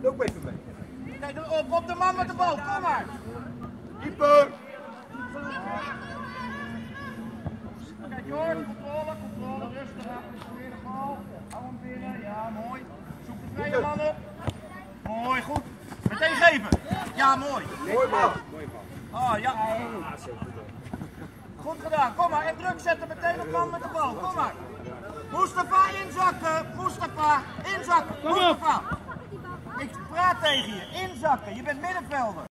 Loop even mee. Kijk op de man met de bal, kom maar. Keeper. Kijk hoor, controle, rustig aan. Weer de bal. Hou hem binnen, ja mooi. Zoek de vrije man op. Mooi, goed. Meteen geven. Ja, mooi. Mooi man. Oh ja. Goed gedaan, kom maar. En druk zetten meteen op man met de bal, kom maar. Mustafa inzakken, Mustafa inzakken, Mustafa. Ik praat tegen je, inzakken, je bent middenvelder.